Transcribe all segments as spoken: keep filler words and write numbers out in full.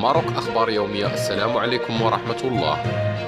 ماروك أخبار يومية. السلام عليكم ورحمة الله.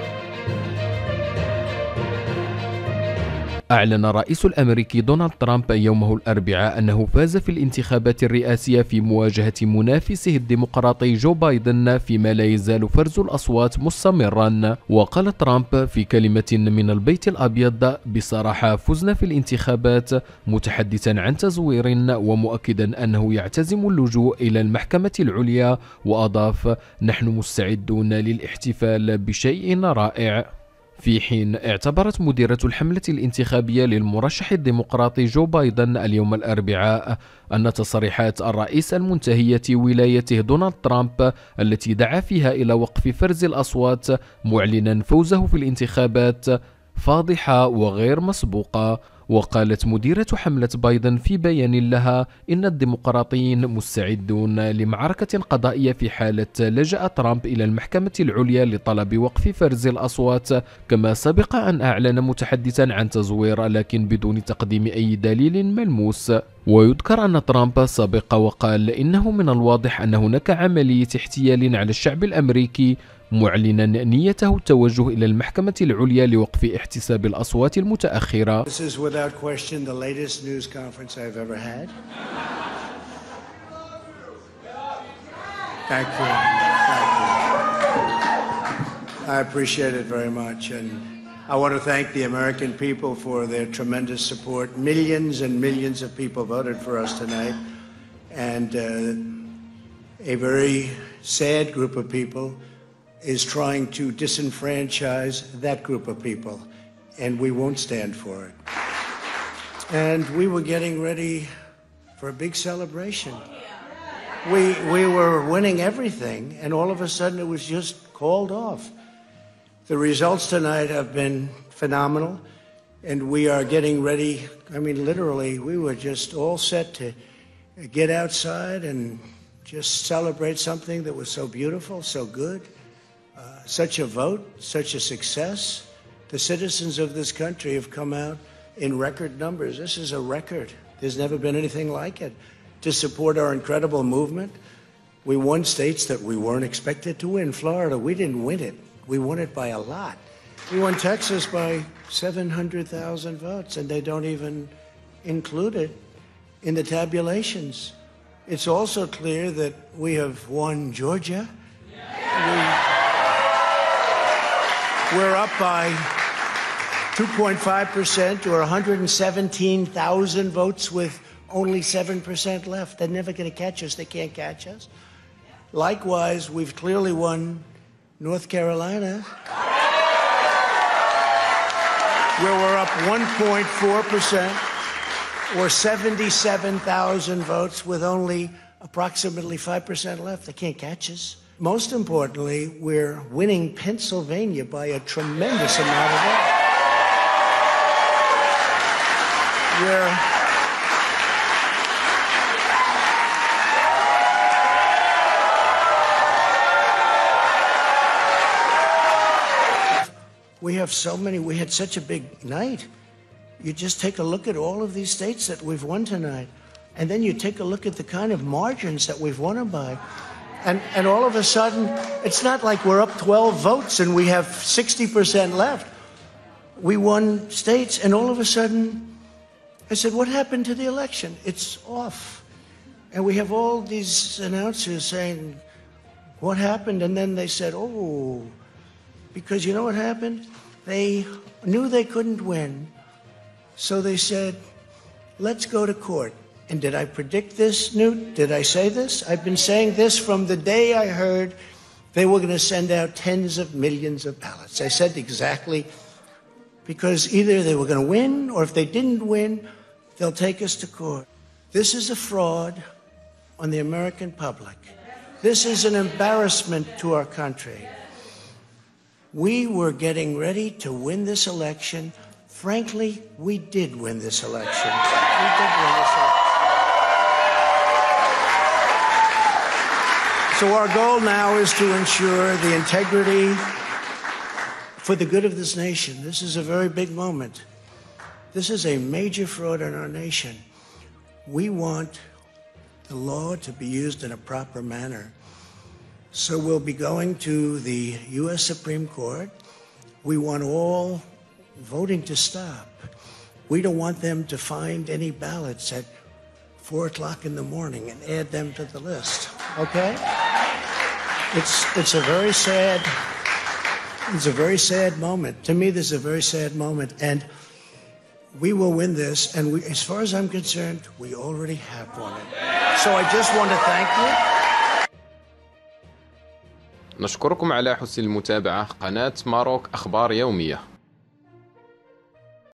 أعلن الرئيس الأمريكي دونالد ترامب يومه الأربعاء أنه فاز في الانتخابات الرئاسية في مواجهة منافسه الديمقراطي جو بايدن، فيما لا يزال فرز الأصوات مستمرا. وقال ترامب في كلمة من البيت الأبيض: بصراحة فزنا في الانتخابات، متحدثا عن تزوير ومؤكدا أنه يعتزم اللجوء إلى المحكمة العليا. وأضاف: نحن مستعدون للاحتفال بشيء رائع. في حين اعتبرت مديرة الحملة الانتخابية للمرشح الديمقراطي جو بايدن اليوم الأربعاء أن تصريحات الرئيس المنتهية ولايته دونالد ترامب التي دعا فيها إلى وقف فرز الأصوات معلنا فوزه في الانتخابات فاضحة وغير مسبوقة. وقالت مديرة حملة بايدن في بيان لها إن الديمقراطيين مستعدون لمعركة قضائية في حالة لجأ ترامب إلى المحكمة العليا لطلب وقف فرز الأصوات. كما سبق أن أعلن متحدثا عن تزوير لكن بدون تقديم أي دليل ملموس. ويذكر أن ترامب سبق وقال إنه من الواضح أن هناك عملية احتيال على الشعب الأمريكي، معلنا نيته التوجه إلى المحكمة العليا لوقف احتساب الأصوات المتأخرة. This is without question the latest news conference I've ever had. Thank you. Thank you. I appreciate it very much, and I want to thank the American people for their tremendous support. Millions and millions of people voted for us tonight, and uh, a very sad group of people is trying to disenfranchise that group of people, and we won't stand for it. And we were getting ready for a big celebration. We, we were winning everything, and all of a sudden it was just called off. The results tonight have been phenomenal, and we are getting ready. I mean, literally, we were just all set to get outside and just celebrate something that was so beautiful, so good. Uh, such a vote, such a success. The citizens of this country have come out in record numbers. This is a record. There's never been anything like it. To support our incredible movement. We won states that we weren't expected to win. Florida, we didn't win it. We won it by a lot. We won Texas by seven hundred thousand votes, and they don't even include it in the tabulations. It's also clear that we have won Georgia. We, We're up by two point five percent or one hundred seventeen thousand votes with only seven percent left. They're never going to catch us. They can't catch us. Likewise, we've clearly won North Carolina, where we're up one point four percent or seventy-seven thousand votes with only approximately five percent left. They can't catch us. Most importantly, we're winning Pennsylvania by a tremendous amount of votes. We're, we have so many, we had such a big night. You just take a look at all of these states that we've won tonight, and then you take a look at the kind of margins that we've won them by. And, and all of a sudden, it's not like we're up twelve votes and we have sixty percent left. We won states, and all of a sudden, I said, what happened to the election? It's off. And we have all these announcers saying, what happened? And then they said, oh, because you know what happened? They knew they couldn't win. So they said, let's go to court. And did I predict this, Newt? Did I say this? I've been saying this from the day I heard they were going to send out tens of millions of ballots. I said exactly, because either they were going to win, or if they didn't win, they'll take us to court. This is a fraud on the American public. This is an embarrassment to our country. We were getting ready to win this election. Frankly, we did win this election. We did win this election. So our goal now is to ensure the integrity for the good of this nation. This is a very big moment. This is a major fraud in our nation. We want the law to be used in a proper manner. So we'll be going to the U S Supreme Court. We want all voting to stop. We don't want them to find any ballots at four o'clock in the morning and add them to the list. Okay? It's it's a very sad, it's a very sad moment. To me, this is a very sad moment, and we will win this. And we, as far as I'm concerned, we already have won it. So I just want to thank you. نشكركم على حسن المتابعة. قناة ماروك أخبار يومية.